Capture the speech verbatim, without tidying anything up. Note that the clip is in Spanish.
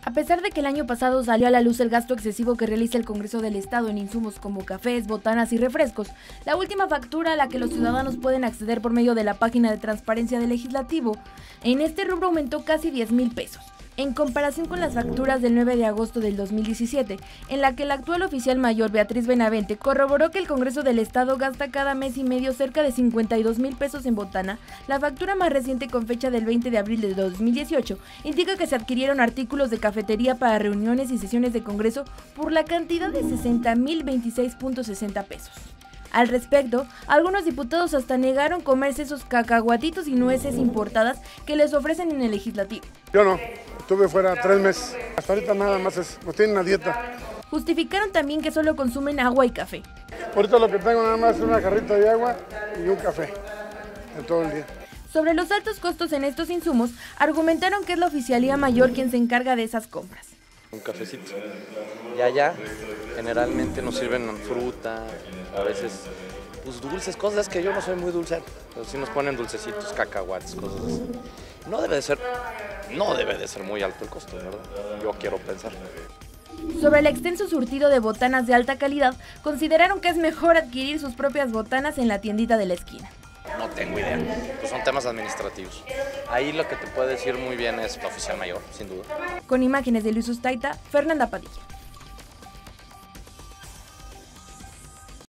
A pesar de que el año pasado salió a la luz el gasto excesivo que realiza el Congreso del Estado en insumos como cafés, botanas y refrescos, la última factura a la que los ciudadanos pueden acceder por medio de la página de transparencia del Legislativo, en este rubro aumentó casi diez mil pesos, en comparación con las facturas del nueve de agosto del dos mil diecisiete, en la que la actual oficial mayor Beatriz Benavente corroboró que el Congreso del Estado gasta cada mes y medio cerca de cincuenta y dos mil pesos en botana. La factura más reciente, con fecha del veinte de abril de dos mil dieciocho, indica que se adquirieron artículos de cafetería para reuniones y sesiones de Congreso por la cantidad de sesenta mil veintiséis punto sesenta pesos. Al respecto, algunos diputados hasta negaron comerse esos cacahuatitos y nueces importadas que les ofrecen en el Legislativo. Yo no, estuve fuera tres meses, hasta ahorita nada más es, pues tienen una dieta. Justificaron también que solo consumen agua y café. Ahorita lo que tengo nada más es una jarrita de agua y un café, en todo el día. Sobre los altos costos en estos insumos, argumentaron que es la oficialía mayor quien se encarga de esas compras. Un cafecito. Y allá generalmente nos sirven fruta, a veces pues dulces, cosas que yo no soy muy dulcero, pero sí nos ponen dulcecitos, cacahuates, cosas así. No debe de ser, no debe de ser muy alto el costo, ¿verdad? Yo quiero pensar. Sobre el extenso surtido de botanas de alta calidad, consideraron que es mejor adquirir sus propias botanas en la tiendita de la esquina. No tengo idea, pues son temas administrativos. Ahí lo que te puede decir muy bien es la oficial mayor, sin duda. Con imágenes de Luis Ustaita, Fernanda Padilla.